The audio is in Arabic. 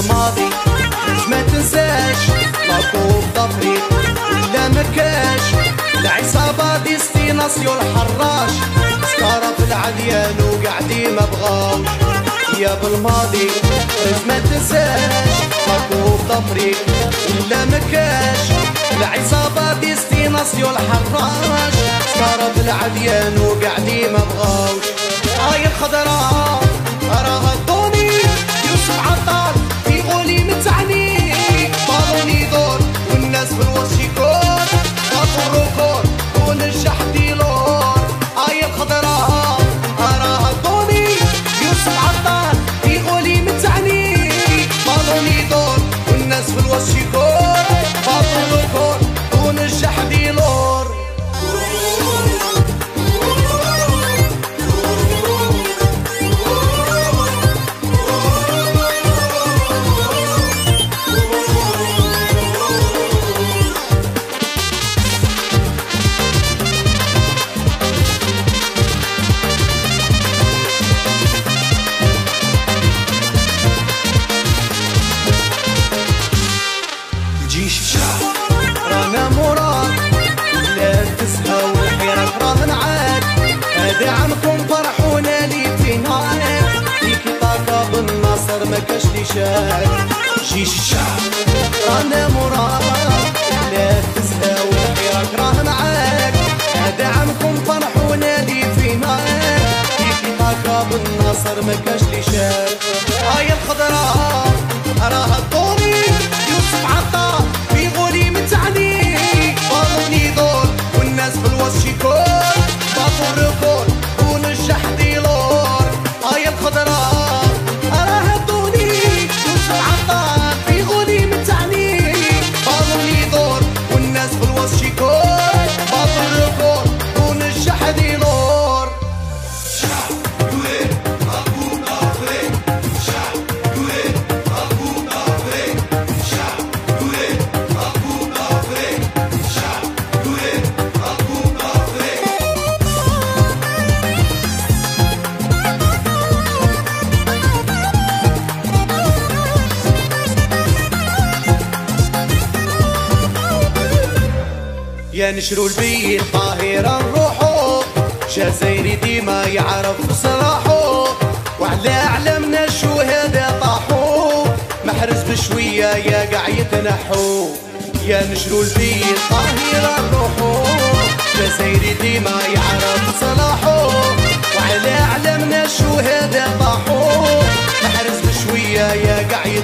بالماضي ما تنساش لاكوب ضفريق ولا مكاش العصابة ديستيناسيون الحراش سكارة في العديان وقاعدين ما بغاوش يا بالماضي ما تنساش لاكوب ضفريق ولا مكاش العصابة ديستيناسيون الحراش سكارة في العديان وقاعدين ما بغاوش هاي الخضراء راها الدوني يوسف عطار في غولي متعني بالوني دور والناس في الوسط يكون باطل الركور ونجح ديلور هاي الخضراء راها الدوني يوسف عطار في غولي متعني بالوني دور والناس في الوسط يكون باطل الركور ونجح ديلور رانا مراد لا تسهى والحيرة راهن عاد هذا عنكم فرحونا لي في نهار فيكي طاقة بالنصر ما كاش لي شاد جيش الشعب رانا مراد لا تسهى والحيرة راهن عاد هذا عنكم فرحونا لي في نهار فيكي طاقة بالنصر ما كاش لي شاد هاي الخضراء راها الدوري يوسف عطار في غولي متعني بالوني دور والناس في الوسط يكون باطل ركور ونجح ديلور هاي الخضراء راها الدوني يوسف عطار في غولي متعني بالوني دور والناس في الوسط يكون باطل ركور ونجح ديلور يا نشرو البيت طاهرا نروحو جزائري ديما يعرف صراحو وعلى علمنا الشهداء طاحو محرز بشوية يا قاع يتنحو يا نشرو البيت طاهرا نروحو جزائري ديما يعرف صلاحو وعلى علمنا الشهداء طاحو محرز بشوية يا قاع